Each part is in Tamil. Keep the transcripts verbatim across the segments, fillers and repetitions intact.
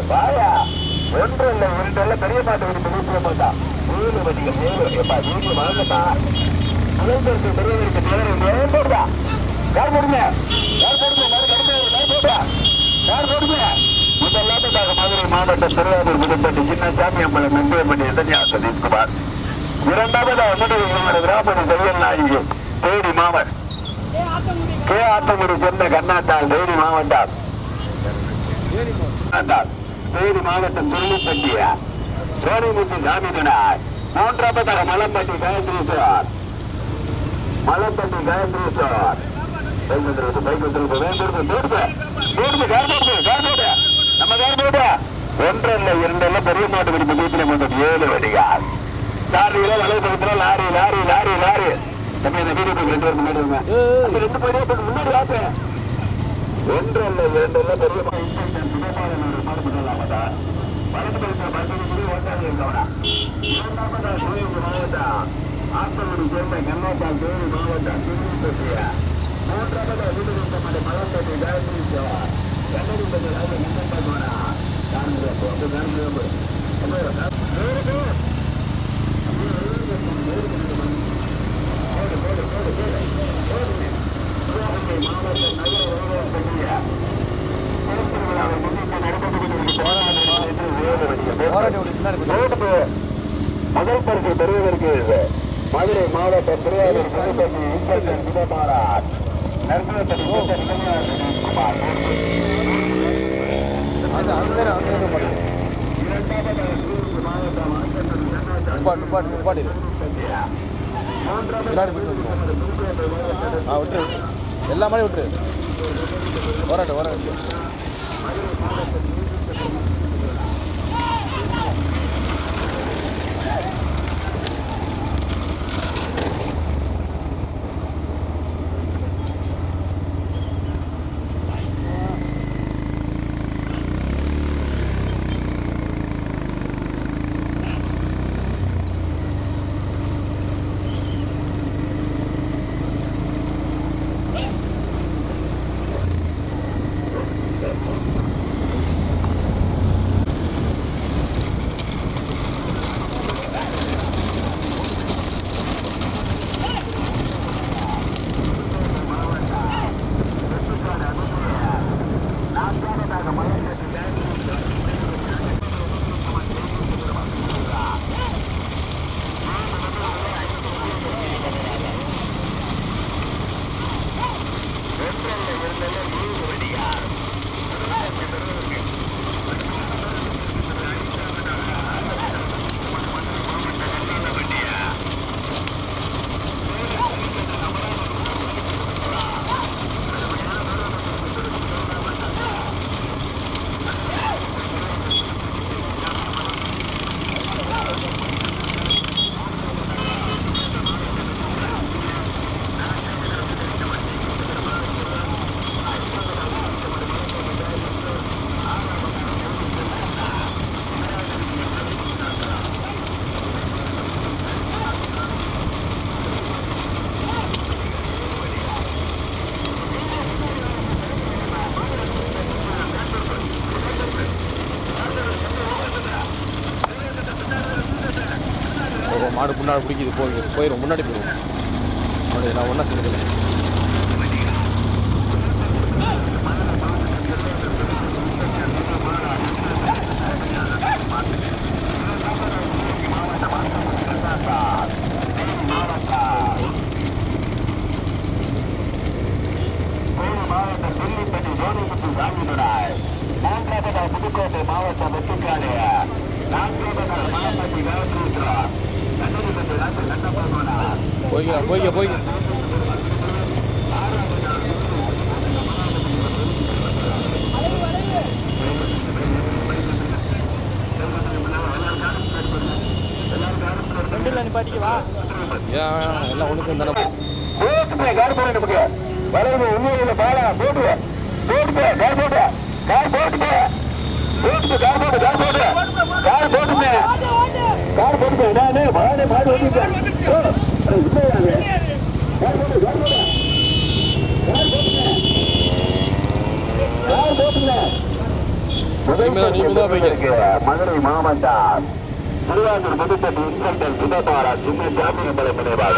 வாயா ஒன்று இல்லை இரண்டு பெரிய மாட்டு வீட்டு நூற்றி ஐம்பதா ஏழு வண்டிகள் ஏழு எப்பா வீட்டு வளர்ந்தா முதல்வருக்கு பெரியவருக்கு தேவை போடுதா யார் போடுங்க யார் போடுங்க யார் கடுமையா யார் போடுறா யார் போடுங்க முதலாவதாக மதுரை மாவட்டம் திருவாரூர் புதுப்பட்டி சின்னசாமி அம்பலம் மென்பயப்பட்டி எதனியா சதீஷ்குமார் இரண்டாவதாக முதல் கிராமணி தையல் நாயகி தேனி மாவட்டம் கே ஆத்தங்குடி சேர்ந்த கர்நாட்டால் தேனி மாவட்டம் தேனி மாவட்டம் திருப்பட்டியா சோனிமுத்து சாமிநாத் மூன்றாவதாக மலம்பட்டி காயத்ரீஸ்வர் மலம்பட்டி காயத்ரீஸ்வர் பைக்கு பைக்கு நம்ம கார்போடு ஒன்றல்ல இரண்டல்ல பெரிய மாட்டு பிடிப்பு வீட்டில் மட்டும் ஏழு வடிகால் லாரியில வலைப்படத்துல லாரி லாரி லாரி லாரி நம்ம இந்த வீடு ரெண்டு பேருக்கு முன்னாடி அந்த ரெண்டு பேரும் முன்னாடி ஆப்பேன் ஒன்றல்ல இரண்டல்ல பெரிய மாவட்டம் ஆத்தங்குடி சேர்ந்த கண்ணாத்தால் தேனி மாவட்டம் திருப்பட்டியா மூன்றாவது வீடு மலம்பட்டி காயத்ரீஸ்வர் கண்ணடி பற்றி முதல் பரிசு பெறுவதற்கு மதுரை மாவட்ட திருவாரூர் புதுப்பட்டி சிவபாராட் நற்பட்டி எல்லா மாதிரி விட்டுரு வரட்டும் வரட்டும் மாடு முன்னாடி பிடிக்கிது போய் போயிடும் முன்னாடி போயிடும் முன்னாடி நான் ஒன்றா சேர்க்கல புதுக்கோட்டை மாவட்டம் வெட்டுக்காலையா போய்க்க போய்க்க போய்க்க எல்லாம் ஒழுக்கம் தானே உண்மையில பாலா போட்டு போட்டு கார் போட்டு கார் போட்டு போட்டு கார் போட்டு கார் போட்டு கார் போட்டுமே கார் போட்டு நானே மாடு மாடு ஓட்டிட்டேன் கார் போட்டு கார் போட்டு கார் போட்டுமே கார் போட்டுமே மதுரை மாவட்டம் திருவாரூர் புதுப்பட்டி இன்ஸ்பெக்டர் சுதபாரா சின்ன ஜாமியம் நினைவாக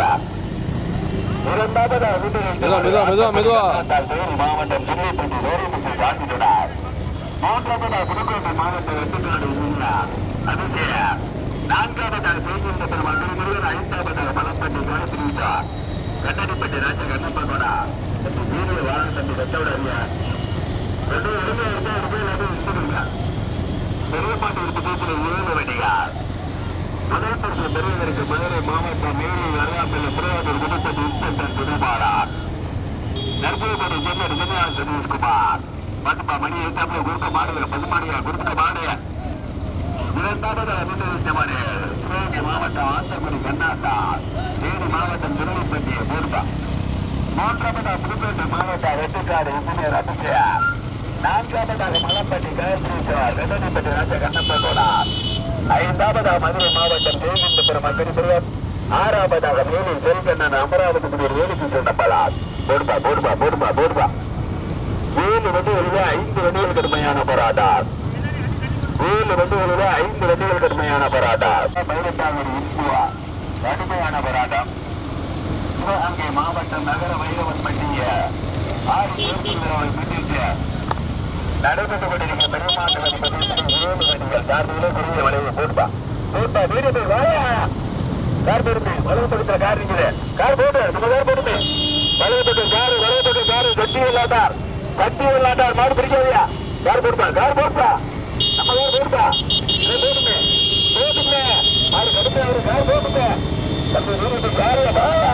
மாவட்டம் சின்னைப்பட்டி வேரிமுத்து காந்தினார் மூன்றாவதா புதுக்கோட்டை மாவட்டம் வெட்டுக்காடு அதிசய நான்காவதாக பேசுகின்ற மதுரை முருகன் ஐந்தாவதாக மலப்பட்டி காலத்திரிசா கட்டடிப்பட்டி ராஜ கண்ணப்பகோடா வீரிய வாழ தம்பி வெட்டோட ஐயா ரெண்டு இருபது ரூபாய் இன்சுருங்க பெரியப்பாட்டு விருப்பத்தில் ஏழு வண்டிகள் முதல் பரிசு பெறுவதற்கு மதுரை மாவட்டம் மேரி அருகாமையில் திருவாரூர் புதுப்பட்டி இன்ஸ்பெக்டர் சுதபாரார் நற்புறப்படி சென்னை விஜயநாத் சதீஷ்குமார் பத்துப்பா மணி எட்டாப்புல குறுக்க மாடுகள் பசுமாடியா குறுக்க மாடு இரண்டாவது அபிநயித்த மாடு சிவகங்கை மாவட்டம் ஆத்தங்குடி கண்ணாசா தேனி மாவட்டம் திருநெல்வேலி பூர்வா மூன்றாவது புதுக்கோட்டை மாவட்டம் வெட்டுக்காடு இன்ஜினியர் அபிஷயா நான்காவதாக மலப்பட்டி காயத்ரீஸ்வர் வெள்ளடிப்பட்டி ராஜ கண்ணப்பகோடா ஐந்தாவதாக மதுரை மாவட்டம் தேவிந்தபுரம் அக்கடிபுரம் ஆறாவதாக மேலும் செல்கண்ணன் அமராவதி புதிர் வேலுக்கு சொன்னப்பலா போடுபா போடுபா போடுபா போடுபா ஏழு வண்டிகளிலே ஐந்து வண்டிகள் கடுமையான போராட்டம் ஏழு வண்டிகளிலே ஐந்து வண்டிகள் கடுமையான போராட்டம் பதினெட்டாவது இந்துவா கடுமையான போராட்டம் சிவகங்கை மாவட்டம் நகர வைரவன் பண்டிய ஆறு தேர்தல் பிடித்து நடைபெற்றுக் கொண்டிருக்கிற பெருமாட்டு வடிவத்தில் ஏழு வண்டிகள் சார்பிலே பெரிய வளைவு போடுபா போட்டா வீடு வாயா கார் போடுமே வளவுப்படுத்துற கார் இருக்குது கார் போட்டு நம்ம கார் போடுமே வளவுப்பட்டு காரு வளவுப்பட்டு காரு கட்டி இல்லாட்டார் கட்டி இல்லாட்டார் மாடு பிடிக்காதியா கார் போடுப்பா கார் போடுப்பா நம்ம கார் போடுப்பா போட்டுமே போட்டுமே மாடு கடுமை அவரு கார் போட்டுமே தம்பி வீடு காரு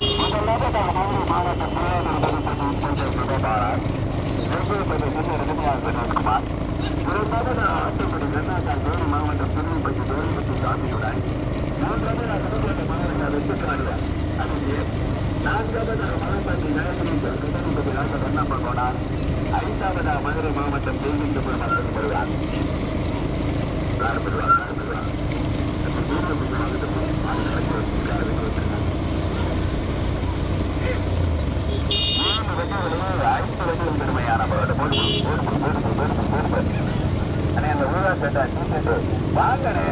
மாவட்டம் திருநெல்வேலி வேலுப்பட்டி சாமியுடன் நான்காவதாக மலப்பட்டி நகரத்தில் கட்டணப்பட்டி ராஜ கண்ணப்பகோடார் ஐந்தாவதாக மதுரை மாவட்டம் தேவிந்தபுரம் மக்கள் பெறுவார் ஐந்து வண்டிகள் பெருமையான அந்த ஊழல் கேட்டா வாங்கனே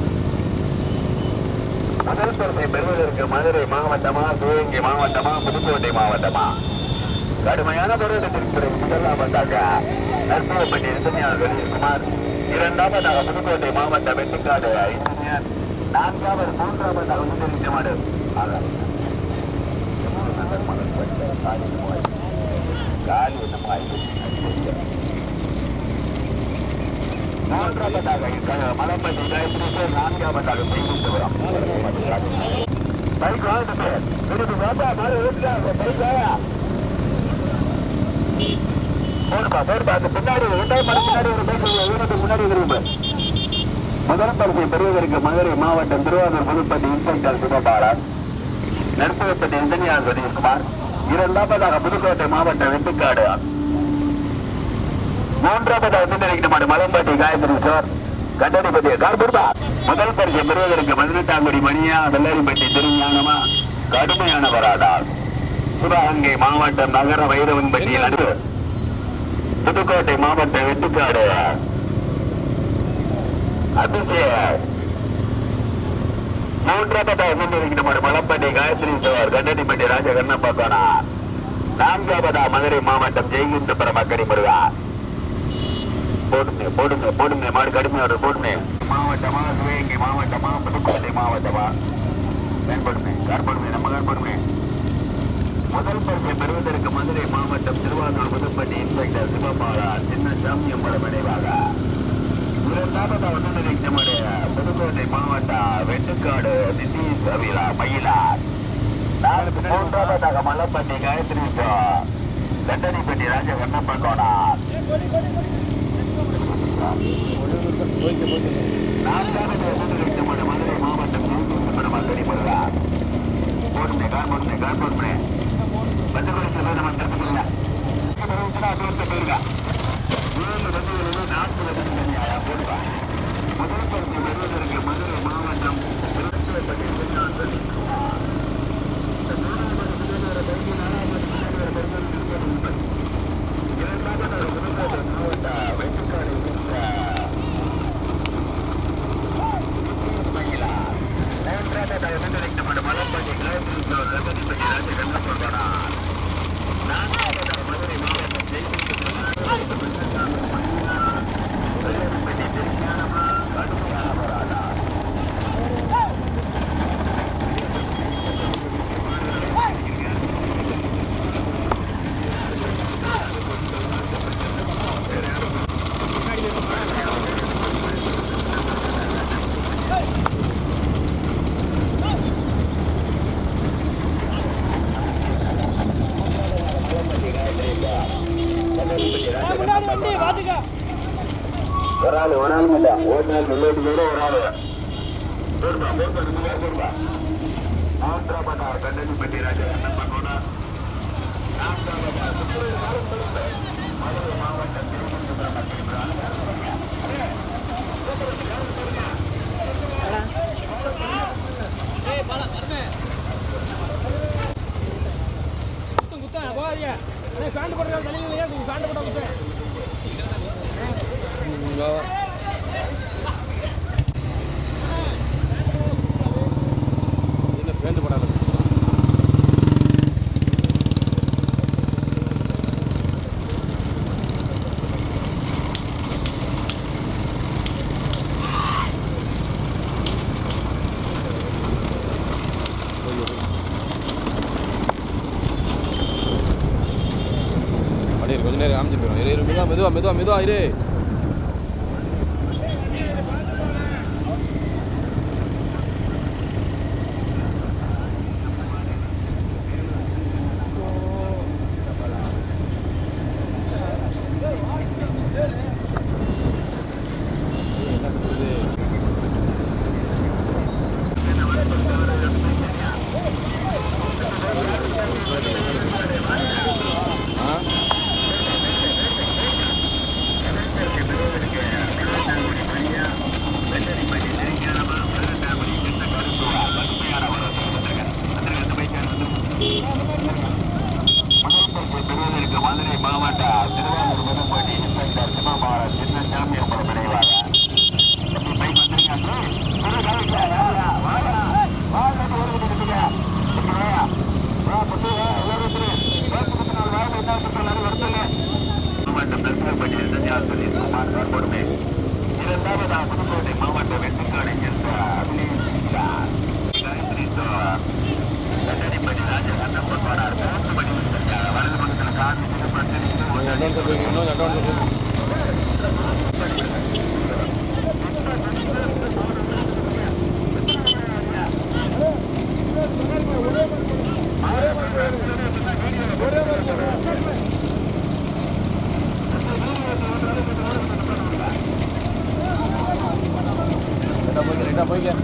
முதல் பரிசை பெறுவதற்கு மதுரை மாவட்டமா சிவகங்கை மாவட்டமா புதுக்கோட்டை மாவட்டமா கடுமையான போராட்டத்திற்கு முதலாம் வந்தாங்க நற்புறப்பட்டி இன்ஜினியர் கணேஷ்குமார் இரண்டாவதாக புதுக்கோட்டை மாவட்ட வெட்டுக்காடு இன்ஜினியர் நான்காவது மூன்றாவதாக உதவி மூன்றாவதாக மலப்பட்டி காயத்ரீஸ்வர் நான்காவதாக செய்கின்றவரம் பைக் வாங்கிட்டு விருது வாப்பா மாடு ஓட்டுறாங்க பைக் வாயா போடுப்பா போடுப்பா அந்த பின்னாடி இரண்டாவது மணி பின்னாடி ஒரு பைக் ஊனத்துக்கு முன்னாடி விரும்பு முதல் பரிசை பெறுவதற்கு மதுரை மாவட்டம் திருவாரூர் புதுப்பட்டி இன்ஸ்பெக்டர் சுதபாரா நற்புறப்பட்டி இன்ஜினியர் சதீஷ்குமார் இரண்டாவதாக புதுக்கோட்டை மாவட்டம் வெட்டுக்காடு மூன்றாவதாக முன்னெடுக்கிற மலம்பட்டி காயத்ரீஸ்வர் கட்டடிப்பட்டி கார் போடுப்பா முதல் பரிசை பெறுவதற்கு பதினெட்டாங்குடி மணியா வெள்ளாரிப்பட்டி திருஞானமா கடுமையான போராட்டம் சிவகங்கை மாவட்டம் நகர வைரவன்பட்டி நடுவு புதுக்கோட்டை மாவட்டம் வெட்டுக்காடு அதிசய மூன்றாவதாக முன்னெடுக்கிற மலம்பட்டி காயத்ரீஸ்வர் கட்டடிப்பட்டி ராஜ கண்ணப்பகோடா நான்காவதா மதுரை மாவட்டம் ஜெய்குண்டபுரம் அக்கடி முருகா போடுமே போடுமே போடுமே மாடு கடுமையோட போடுமே மாவட்டமா சிவகங்கை மாவட்டமா புதுக்கோட்டை மாவட்டமா போடுமே கார் போடுமே நம்ம கார் போடுமே முதல் பரிசை பெறுவதற்கு மதுரை மாவட்டம் திருவாரூர் புதுப்பட்டி இன்ஸ்பெக்டர் சிவபாலா சின்ன சாமியம் படம் நினைவாக இரண்டாவது ஒன்றிணைக்கமுடைய புதுக்கோட்டை மாவட்டம் வெட்டுக்காடு நிதிஷ் அவிலா மயிலார் மூன்றாவதாக மலப்பட்டி காயத்ரீஸ்வர் கட்டடிப்பட்டி ராஜ கண்ணப்பகோடா நான்காவது ஒன்றிணைக்கமுடைய மதுரை மாவட்டம் மக்கடி வருகிறார் போடுமே கார் போடுமே கார் போடுமே பத்து கோடி நம்ம தடுத்துக்கல போயிருக்கா ஏழு வண்டிகளிலும் நான்கு வண்டிகள் போடுவா முதல் பரிசு பெறுவதற்கு மதுரை மாவட்டம் இரண்டாவது மாவட்ட வெட்டுக்காடு ஒரு ஆள் ஒரு ஆள் இல்ல ஒரு நாள் முன்னோட்டு கூட ஒரு ஆள் போடுமா போடுமா போடுமா ஆந்திராபட்டா கண்டனி பட்டி ராஜா என்ன பண்ணோம்னா மதுரை மாவட்டம் பேண்ட் போடுற தலையிலையே பேண்ட் போட குத்து என்ன பேண்ட் போடாத கொஞ்ச நேரம் காமிச்சிட்டு போயிடும் இரு மெதுவா மெதுவா மெதுவா மெதுவா இரு மதுரை மாவட்ட திருவாரூர் புதுப்பட்டி இன்ஸ்பெக்டர் சிவபால சின்னசாமி உங்களை நினைவாக மாவட்ட பிரச்சனைப்பட்டி சன்னியாசரி சுமார் கொடுமை இரண்டாவதாக புதுக்கோட்டை மாவட்ட வெட்டுக்காடை என்ற காயத்ரி கண்டனிப்பட்டி ராஜா கண்ணப்பன் போனார் மூன்று மணி வலது பக்கத்தில் காந்தி போய்க்க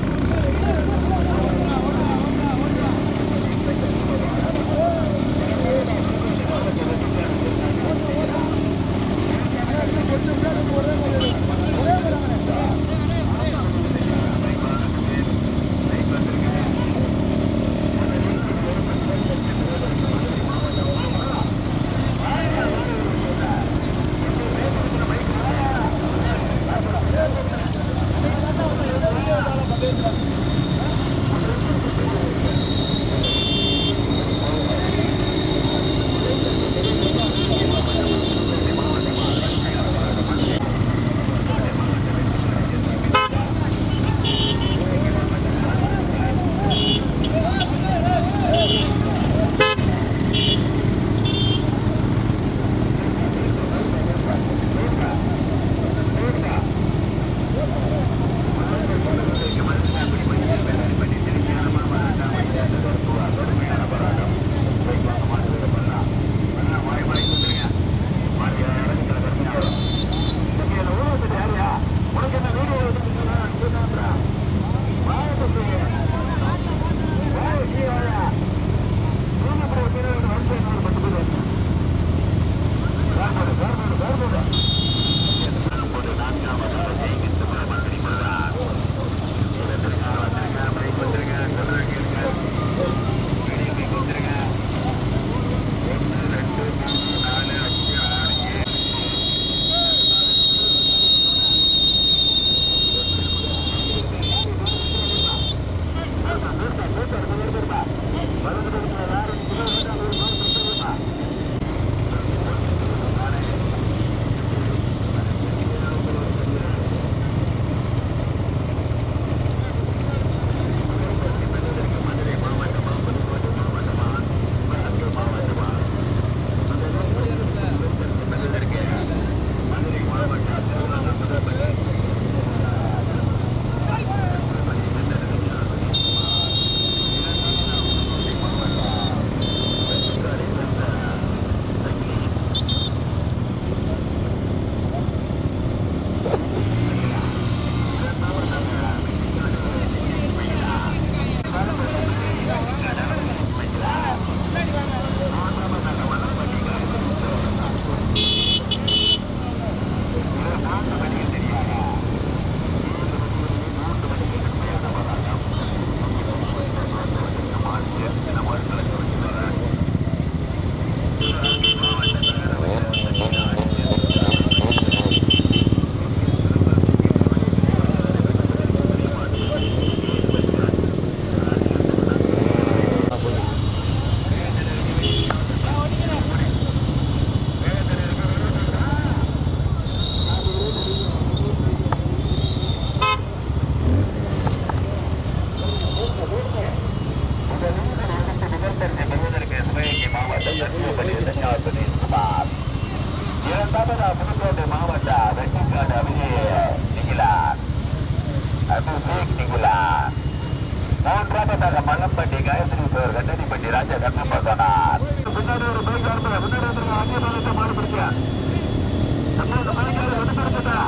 இரண்டாவதா புதுக்கோட்டை மாவட்டம் வெட்டிக்காடு அபிஷேக் நிகழார் அபிஷேக் நிகழார். மூன்றாவதாக மல்லம்பட்டி காயத்ரி சோர் கட்டடிப்பட்டி ராஜா கண்ணப்ப சொன்னார். பின்னாடி ஒரு பைக் வரப்பட பின்னாடி வந்து அங்கே பலத்தை மாடு பிடிச்சா அந்த பைக்கால எடுத்துருக்கா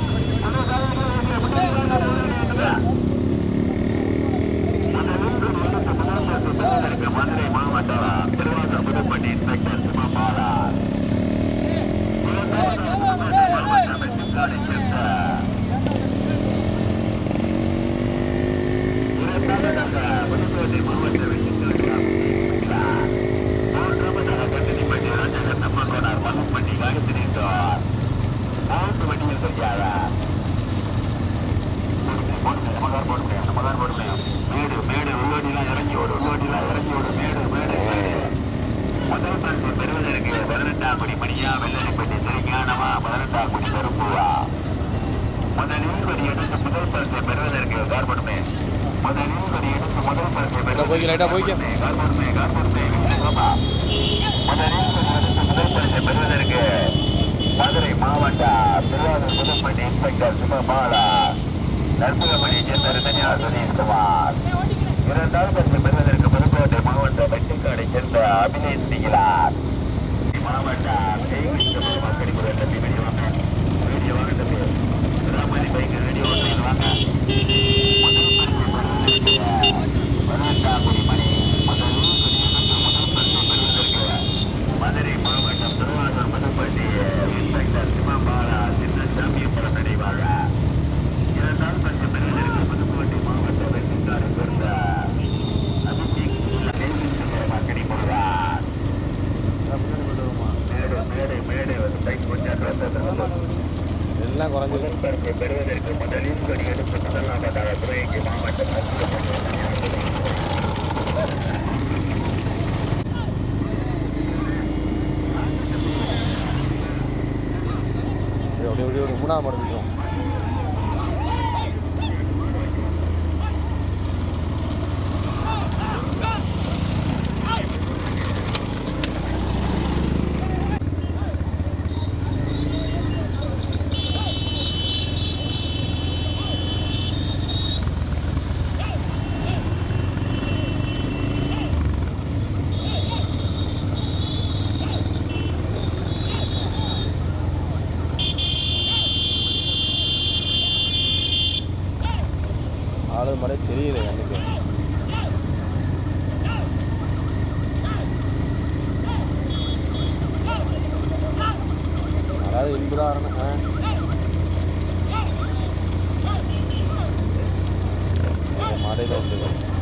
மதுரை மாவட்டம் திருவாரூர் புதுப்பட்டி இன்ஸ்பெக்டர் சிவபாலா வெட்டுக்காடை சேர்ந்த புதுக்கோட்டை மாவட்ட வெட்டுக்காடு மூன்றாவதாக கட்டணிப்பட்டி ராஜா கண்ணப்ப சொன்னார். மல்லம்பட்டி காயத்ரி சோர் மூன்று வண்டியில் செஞ்சாரா மேடு மேடு உள்ளோடிலாம் இறங்கி ஓடு உள்ளோடிலாம் இறங்கி ஓடு மேடு மேடு முதல் பரிசு பெறுவதற்கு பதினெட்டாம் குடி மணியா வெள்ளரிப்பட்டி திருஞானமா பதினெட்டாம் குடி கருப்புவா முதலில் வரி எடுத்து முதல் பரிசை பெறுவதற்கு கார்படுமே முதலில் வரி எடுத்து முதல் பரிசை பெறுவதற்கு கார்படுமே கார்படுமே விஷ்ணுகமா முதலில் வரி எடுத்து முதல் பரிசை பெறுவதற்கு மதுரை மாவட்டம் திருவாரூர் புதுப்பட்டி இன்ஸ்பெக்டர் சிவபாலா நற்புகமணி சேர்ந்த ரிதன்யா சுரேஷ்குமார். இரண்டாவது பரிசு பெறுவதற்கு புதுக்கோட்டை மாவட்ட வெட்டுக்காடை சேர்ந்த அபிஷேக் நிகழார். மாவட்டம் மக்கள் கூட தம்பி வெளியே வாங்க வீடியோ வாங்க தம்பி ராமணி பைக்கு வீடியோ வாங்க. முதல் பரிசு பதினெட்டாம் குடி மணி முதல் முதல் பரிசு பெறுவதற்கு மதுரை மாவட்டம் திருவாரூர் புதுப்பட்டி இன்ஸ்பெக்டர் சிவபாலா சின்னசாமி புறநடைவாக. இரண்டாம் பரிசு பெறுவதற்கு புதுக்கோட்டை மாவட்ட வெட்டுக்காடு சேர்ந்த அபிஷேக் மக்கடி போடுவார். மேடு மேடு மேடு வந்து பைக் கொஞ்சம் எல்லாம் குறைஞ்சு பரிசு பெறுவதற்கு முதலில் கொடி எடுத்து முதலாவதாக துறைக்கு மாவட்டம் மூணாவது மடங்கும் ஆளு மழை தெரியல எனக்கு. அதாவது இன்புதான் மாடையில் வந்து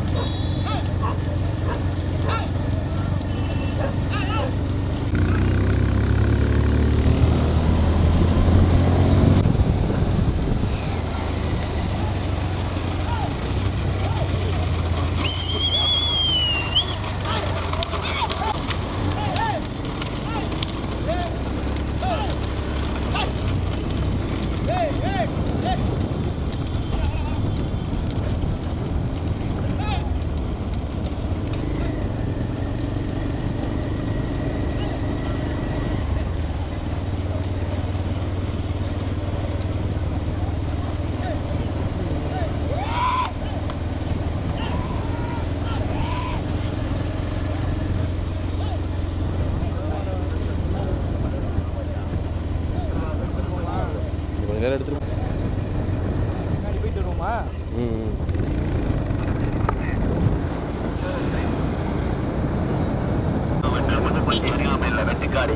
நேரம் எடுத்துட்டு போயிட்டு வருவோமா? ம் வெட்டுக்காடு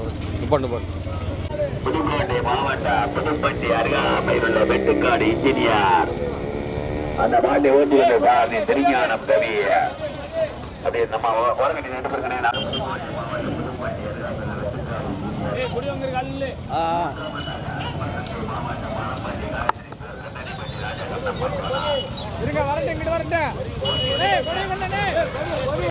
பண்ணு பண்ணு புதுக்கோட்டை மாவட்டம் புதுப்பட்டி அருகாமையில் உள்ள வெட்டுக்காடு இன்ஜினியர் அந்த மாட்டை ஓட்டி வந்த சார் திருஞானம் கவி அப்படியே நம்ம ஓரங்கட்டி ரெண்டு பேருக்கான இருங்க வரட்டேன் இங்கிட்டு வரட்டேன்